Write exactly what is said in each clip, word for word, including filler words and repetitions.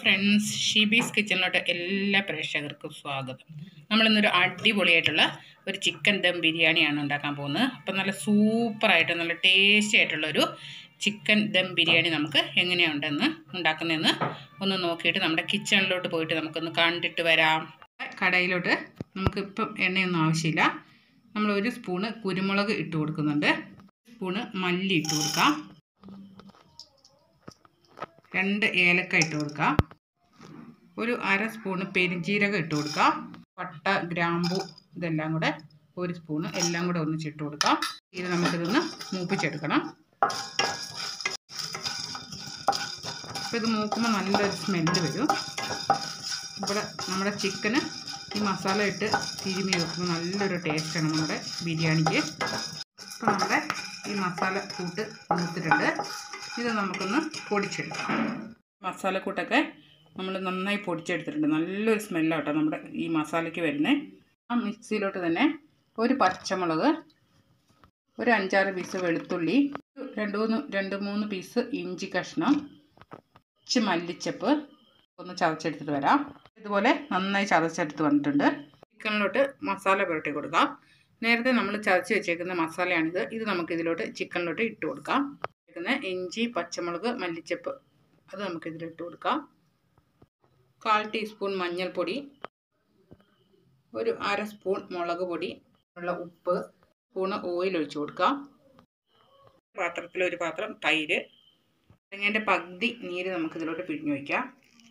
Friends, ഷീബീസ് കിച്ചണിലോട്ട് എല്ലാ പ്രേക്ഷകർക്കും സ്വാഗതം. നമ്മളിന്നൊരു അടിപൊളിയായിട്ടുള്ള ഒരു ചിക്കൻ ദം ബിരിയാണിയാണ് ഉണ്ടാക്കാൻ പോകുന്നത്. അപ്പം നല്ല സൂപ്പറായിട്ട് നല്ല ടേസ്റ്റി ആയിട്ടുള്ളൊരു ചിക്കൻ ദം ബിരിയാണി നമുക്ക് എങ്ങനെയുണ്ടെന്ന് ഉണ്ടാക്കുന്നതെന്ന് ഒന്ന് നോക്കിയിട്ട് നമ്മുടെ കിച്ചണിലോട്ട് പോയിട്ട് നമുക്കൊന്ന് കണ്ടിട്ട് വരാം. കടയിലോട്ട് നമുക്കിപ്പം എണ്ണയൊന്നും ആവശ്യമില്ല. നമ്മൾ ഒരു സ്പൂണ് കുരുമുളക് ഇട്ട് കൊടുക്കുന്നുണ്ട്, സ്പൂണ് മല്ലി ഇട്ട് കൊടുക്കാം, രണ്ട് ഏലക്ക ഇട്ട് കൊടുക്കാം, ഒരു അര സ്പൂണ് പെരിഞ്ജീരകം ഇട്ട് കൊടുക്കാം, പട്ട ഗ്രാമ്പു ഇതെല്ലാം കൂടെ ഒരു സ്പൂണ് എല്ലാം കൂടെ ഒന്നിച്ചിട്ട് കൊടുക്കാം. ഇത് നമുക്കിതൊന്ന് മൂപ്പിച്ചെടുക്കണം. അപ്പോൾ ഇത് മൂക്കുമ്പോൾ നല്ലൊരു സ്മെല്ല് വരും. ഇവിടെ നമ്മുടെ ചിക്കന് ഈ മസാല ഇട്ട് തിരുമ്മി വെക്കുമ്പോൾ നല്ലൊരു ടേസ്റ്റാണ് നമ്മുടെ ബിരിയാണിക്ക്. അപ്പോൾ നമ്മുടെ ഈ മസാല കൂട്ട് മൂത്തിട്ടുണ്ട്. ഇത് നമുക്കൊന്ന് പൊടിച്ചെടുക്കാം. മസാലക്കൂട്ടൊക്കെ നമ്മൾ നന്നായി പൊടിച്ചെടുത്തിട്ടുണ്ട്. നല്ലൊരു സ്മെല്ലാട്ടോ നമ്മുടെ ഈ മസാലയ്ക്ക് വരുന്നത്. ആ മിക്സിയിലോട്ട് തന്നെ ഒരു പച്ചമുളക്, ഒരു അഞ്ചാറ് പീസ് വെളുത്തുള്ളി, രണ്ട് മൂന്ന് രണ്ട് മൂന്ന് പീസ് ഇഞ്ചി കഷ്ണം, കുറച്ച് മല്ലിച്ചപ്പ് ഒന്ന് ചതച്ചെടുത്തിട്ട് വരാം. ഇതുപോലെ നന്നായി ചതച്ചെടുത്ത് വന്നിട്ടുണ്ട്. ചിക്കനിലോട്ട് മസാല പുരട്ടി കൊടുക്കാം. നേരത്തെ നമ്മൾ ചതച്ച് വെച്ചേക്കുന്ന മസാലയാണിത്. ഇത് നമുക്കിതിലോട്ട് ചിക്കനിലോട്ട് ഇട്ട് കൊടുക്കാം. ഇഞ്ചി, പച്ചമുളക്, മല്ലിച്ചപ്പ് അത് നമുക്കിതിലിട്ട് കൊടുക്കാം. കാൽ ടീസ്പൂൺ മഞ്ഞൾപ്പൊടി, ഒരു അര സ്പൂൺ മുളക് പൊടി, ഉള്ള ഉപ്പ്, സ്പൂണ് ഓയിൽ ഒഴിച്ച് കൊടുക്കാം. പാത്രത്തിൽ ഒരു പാത്രം തൈര്, തേങ്ങേൻ്റെ പകുതി നീര് നമുക്കിതിലോട്ട് പിഴിഞ്ഞ് വയ്ക്കാം.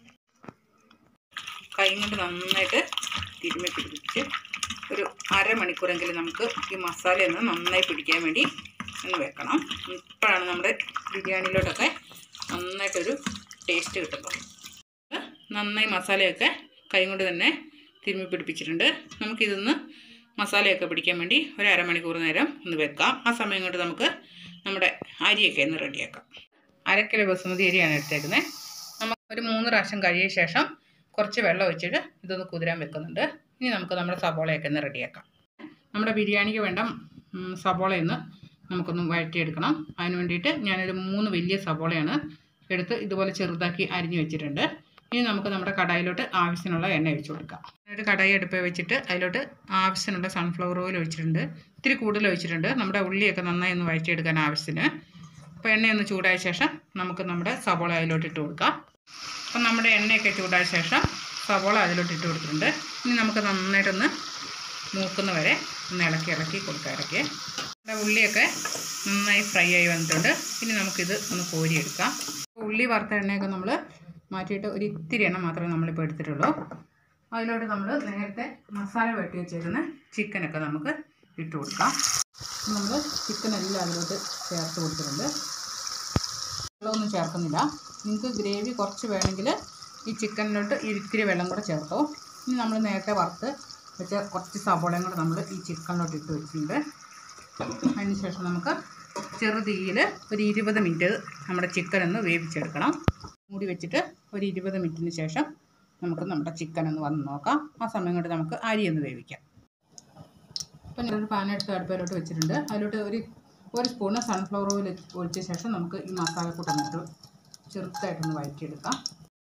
കൈ കൊണ്ട് നന്നായിട്ട് തിരുമ്മി പിടിപ്പിച്ച് ഒരു അരമണിക്കൂറെങ്കിലും നമുക്ക് ഈ മസാലയൊന്ന് നന്നായി പിടിക്കാൻ വേണ്ടി ഒന്ന് വെക്കണം. ഇപ്പോഴാണ് നമ്മുടെ ബിരിയാണിയിലോട്ടൊക്കെ നന്നായിട്ടൊരു ടേസ്റ്റ് കിട്ടുന്നത്. നന്നായി മസാലയൊക്കെ കൈ കൊണ്ട് തന്നെ തിരുമ്മി പിടിപ്പിച്ചിട്ടുണ്ട്. നമുക്കിതൊന്ന് മസാലയൊക്കെ പിടിക്കാൻ വേണ്ടി ഒരു അരമണിക്കൂർ നേരം ഒന്ന് വെക്കാം. ആ സമയം കൊണ്ട് നമുക്ക് നമ്മുടെ അരിയൊക്കെ ഒന്ന് റെഡിയാക്കാം. അര കിലോ ബസുമതി അരിയാണ് എടുത്തേക്കുന്നത്. നമുക്ക് ഒരു മൂന്ന് പ്രാവശ്യം കഴിയ ശേഷം കുറച്ച് വെള്ളം ഒഴിച്ചിട്ട് ഇതൊന്ന് കുതിരാൻ വെക്കുന്നുണ്ട്. ഇനി നമുക്ക് നമ്മുടെ സബോളയൊക്കെ ഒന്ന് റെഡിയാക്കാം. നമ്മുടെ ബിരിയാണിക്ക് വേണ്ട സബോളയൊന്ന് നമുക്കൊന്ന് വഴറ്റിയെടുക്കണം. അതിന് വേണ്ടിയിട്ട് ഞാനൊരു മൂന്ന് വലിയ സബോളയാണ് എടുത്ത് ഇതുപോലെ ചെറുതാക്കി അരിഞ്ഞു വെച്ചിട്ടുണ്ട്. ഇനി നമുക്ക് നമ്മുടെ കടായിലോട്ട് ആവശ്യത്തിനുള്ള എണ്ണ ഒഴിച്ച് കൊടുക്കാം. ഒരു കടായി അടുപ്പ് വെച്ചിട്ട് അതിലോട്ട് ആവശ്യത്തിനുള്ള സൺഫ്ലവർ ഓയിൽ ഒഴിച്ചിട്ടുണ്ട്. ഇത്തിരി കൂടുതൽ ഒഴിച്ചിട്ടുണ്ട്. നമ്മുടെ ഉള്ളിയൊക്കെ നന്നായി ഒന്ന് വഴറ്റിയെടുക്കാൻ ആവശ്യത്തിന്. അപ്പോൾ എണ്ണയൊന്ന് ചൂടായ ശേഷം നമുക്ക് നമ്മുടെ സബോള അതിലോട്ട് ഇട്ട് കൊടുക്കാം. അപ്പം നമ്മുടെ എണ്ണയൊക്കെ ചൂടായ ശേഷം സബോള അതിലോട്ട് ഇട്ട് കൊടുത്തിട്ടുണ്ട്. ഇനി നമുക്ക് നന്നായിട്ടൊന്ന് മൂക്കുന്ന വരെ ഒന്ന് ഇളക്കി ഇളക്കി കൊടുക്കാം. ഇറക്കി നമ്മുടെ ഉള്ളിയൊക്കെ നന്നായി ഫ്രൈ ആയി വന്നിട്ടുണ്ട്. ഇനി നമുക്കിത് ഒന്ന് കോരിയെടുക്കാം. ഉള്ളി വറുത്ത എണ്ണയൊക്കെ നമ്മൾ മാറ്റിയിട്ട് ഒരു ഇത്തിരി എണ്ണ മാത്രമേ നമ്മളിപ്പോൾ എടുത്തിട്ടുള്ളൂ. അതിലോട്ട് നമ്മൾ നേരത്തെ മസാല വെട്ടി വെച്ചേക്കുന്ന ചിക്കനൊക്കെ നമുക്ക് ഇട്ട് കൊടുക്കാം. നമ്മൾ ചിക്കനെല്ലാം അതിലോട്ട് ചേർത്ത് കൊടുത്തിട്ടുണ്ട്. വെള്ളമൊന്നും ചേർക്കുന്നില്ല. നിങ്ങൾക്ക് ഗ്രേവി കുറച്ച് വേണമെങ്കിൽ ഈ ചിക്കനിലോട്ട് ഇത്തിരി വെള്ളം കൂടെ ചേർത്തോ. ഇനി നമ്മൾ നേരത്തെ വറുത്ത് വെച്ച കുറച്ച് സബോളയും കൂടെ നമ്മൾ ഈ ചിക്കനിലോട്ട് ഇട്ട് വെച്ചിട്ടുണ്ട്. അതിന് ശേഷം നമുക്ക് ചെറുതീയിൽ ഒരു ഇരുപത് മിനിറ്റ് നമ്മുടെ ചിക്കൻ ഒന്ന് വേവിച്ചെടുക്കണം. മൂടി വെച്ചിട്ട് ഒരു ഇരുപത് മിനിറ്റിന് ശേഷം നമുക്ക് നമ്മുടെ ചിക്കൻ ഒന്ന് വന്ന് നോക്കാം. ആ സമയം കൊണ്ട് നമുക്ക് അരി ഒന്ന് വേവിക്കാം. അപ്പം ഞാനൊരു പാനെടുത്ത് അടുപ്പിലോട്ട് വെച്ചിട്ടുണ്ട്. അതിലോട്ട് ഒരു ഒരു സ്പൂണ് സൺഫ്ലവർ ഓയിൽ ഒഴിച്ച ശേഷം നമുക്ക് ഈ മസാലക്കൂട്ടൊന്നിട്ട് ചെറുതായിട്ടൊന്ന് വഴറ്റിയെടുക്കാം.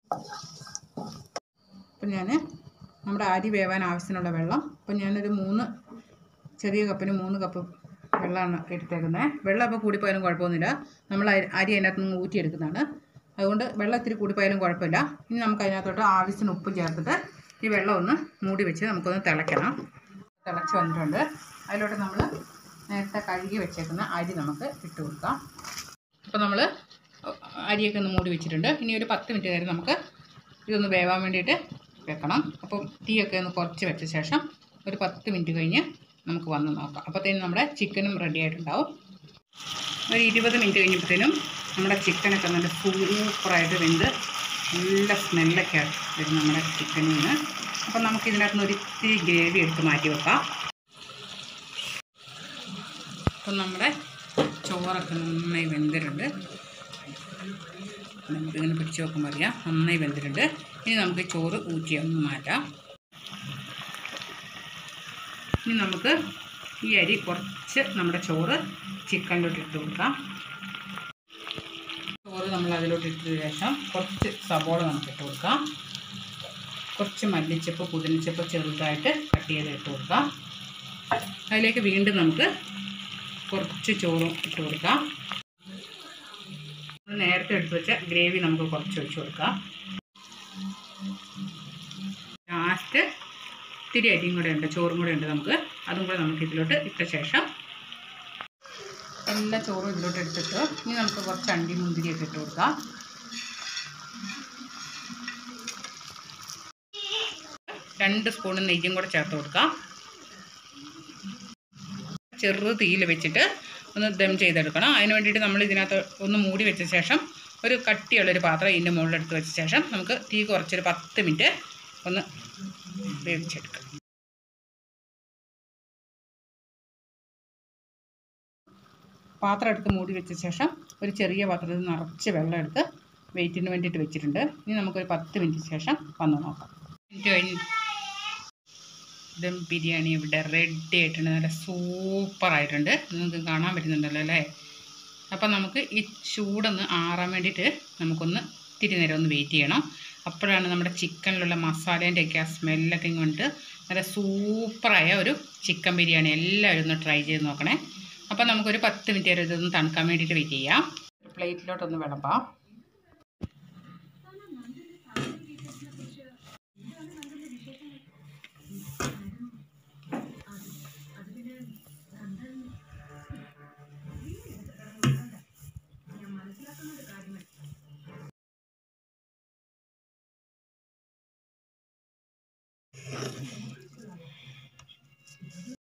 അപ്പം ഞാൻ നമ്മുടെ അരി വേവാൻ ആവശ്യത്തിനുള്ള വെള്ളം, അപ്പം ഞാനൊരു മൂന്ന് ചെറിയ കപ്പിന് മൂന്ന് കപ്പ് വെള്ളമാണ് എടുത്തേക്കുന്നത്. വെള്ളം അപ്പോൾ കൂടിപ്പോയാലും കുഴപ്പമൊന്നുമില്ല. നമ്മൾ അരി അതിനകത്ത് നിന്ന് ഊറ്റിയെടുക്കുന്നതാണ്. അതുകൊണ്ട് വെള്ളം ഇത്തിരി കൂടിപ്പോയാലും കുഴപ്പമില്ല. ഇനി നമുക്ക് അതിനകത്തോട്ട് ആവശ്യത്തിന് ഉപ്പ് ചേർത്തിട്ട് ഈ വെള്ളം ഒന്ന് മൂടി വെച്ച് നമുക്കൊന്ന് തിളയ്ക്കണം. തിളച്ച് വന്നിട്ടുണ്ട്. അതിലോട്ട് നമ്മൾ നേരത്തെ കഴുകി വെച്ചേക്കുന്ന അരി നമുക്ക് ഇട്ട് കൊടുക്കാം. അപ്പോൾ നമ്മൾ അരിയൊക്കെ ഒന്ന് മൂടി വെച്ചിട്ടുണ്ട്. ഇനി ഒരു പത്ത് മിനിറ്റ് നേരം നമുക്ക് ഇതൊന്ന് വേവാൻ വേണ്ടിയിട്ട് വെക്കണം. അപ്പം തീയൊക്കെ ഒന്ന് കുറച്ച് വെച്ച ശേഷം ഒരു പത്ത് മിനിറ്റ് കഴിഞ്ഞ് നമുക്ക് വന്ന് നോക്കാം. അപ്പോഴത്തേനും നമ്മുടെ ചിക്കനും റെഡി ആയിട്ടുണ്ടാവും. ഒരു ഇരുപത് മിനിറ്റ് കഴിഞ്ഞപ്പോഴത്തേനും നമ്മുടെ ചിക്കനൊക്കെ നല്ല സൂപ്പറായിട്ട് വെന്ത് നല്ല സ്മെല്ലൊക്കെ വരും നമ്മുടെ ചിക്കനിൽ നിന്ന്. അപ്പം നമുക്ക് ഇതിനകത്ത് നിന്ന് ഒരു ഇത്തിരി ഗ്രേവി എടുത്ത് മാറ്റി വെക്കാം. അപ്പം നമ്മുടെ ചോറൊക്കെ നന്നായി വെന്തിട്ടുണ്ട്. നമുക്കിങ്ങനെ പിടിച്ച് വെക്കുമ്പോൾ അറിയാം നന്നായി വെന്തിട്ടുണ്ട്. ഇനി നമുക്ക് ചോറ് ഊറ്റിയൊന്ന് മാറ്റാം. ഇനി നമുക്ക് ഈ അരി കുറച്ച് നമ്മുടെ ചോറ് ചിക്കനിലോട്ട് ഇട്ട് കൊടുക്കാം. ചോറ് നമ്മൾ അതിലോട്ട് ഇട്ടതിന് ശേഷം കുറച്ച് സവോള നമുക്ക് ഇട്ട് കൊടുക്കാം. കുറച്ച് മല്ലിച്ചപ്പ് പുതിനച്ചപ്പ് ചെറുതായിട്ട് കട്ട് ചെയ്ത് ഇട്ട് കൊടുക്കാം. അതിലേക്ക് വീണ്ടും നമുക്ക് കുറച്ച് ചോറും ഇട്ട് കൊടുക്കാം. നേരത്തെ എടുത്ത് വെച്ച ഗ്രേവി നമുക്ക് കുറച്ച് ഒഴിച്ച് കൊടുക്കാം. ലാസ്റ്റ് ഇത്തിരി അരിയും കൂടെ ഉണ്ട്, ചോറും കൂടെ ഉണ്ട്, നമുക്ക് അതും കൂടെ നമുക്ക് ഇതിലോട്ട് ഇട്ട ശേഷം എല്ലാ ചോറും ഇതിലോട്ട് എടുത്തിട്ട് ഇനി നമുക്ക് കുറച്ച് അണ്ടി മുന്തിരിയൊക്കെ ഇട്ട് കൊടുക്കാം. രണ്ട് സ്പൂൺ നെയ്യും കൂടെ ചേർത്ത് കൊടുക്കാം. ചെറു തീയിൽ വെച്ചിട്ട് ഒന്ന് ദം ചെയ്തെടുക്കണം. അതിന് വേണ്ടിയിട്ട് നമ്മൾ ഇതിനകത്ത് ഒന്ന് മൂടി വെച്ച ശേഷം ഒരു കട്ടിയുള്ളൊരു പാത്രം ഇതിൻ്റെ മുകളിലെടുത്ത് വെച്ച ശേഷം നമുക്ക് തീ കുറച്ചൊരു പത്ത് മിനിറ്റ് ഒന്ന് വേവിച്ചെടുക്കാം. പാത്രം എടുത്ത് മൂടി വെച്ച ശേഷം ഒരു ചെറിയ പാത്രത്തിൽ നിറച്ച് വെള്ളം എടുത്ത് വെയിറ്റിന് വേണ്ടിയിട്ട് വെച്ചിട്ടുണ്ട്. ഇനി നമുക്കൊരു പത്ത് മിനിറ്റ് ശേഷം വന്ന് നോക്കാം. ദം ബിരിയാണി ഇവിടെ റെഡി ആയിട്ടുണ്ട്. നല്ല സൂപ്പറായിട്ടുണ്ട്. നിങ്ങൾക്ക് കാണാൻ പറ്റുന്നുണ്ടല്ലോ അല്ലേ? അപ്പം നമുക്ക് ഈ ചൂടൊന്ന് ആറാൻ വേണ്ടിയിട്ട് നമുക്കൊന്ന് ഇത്തിരി നേരം ഒന്ന് വെയിറ്റ് ചെയ്യണം. അപ്പോഴാണ് നമ്മുടെ ചിക്കനിലുള്ള മസാലേൻ്റെ ഒക്കെ ആ സ്മെല്ലൊക്കെ കൊണ്ട് നല്ല സൂപ്പറായ ഒരു ചിക്കൻ ബിരിയാണി എല്ലാവരും ഒന്ന് ട്രൈ ചെയ്ത് നോക്കണേ. അപ്പം നമുക്കൊരു പത്ത് മിനിറ്റ് വരെ ഇതൊന്ന് തണുക്കാൻ വേണ്ടിയിട്ട് വെയിറ്റ് ചെയ്യാം. പ്ലേറ്റിലോട്ടൊന്ന് വിളമ്പാം.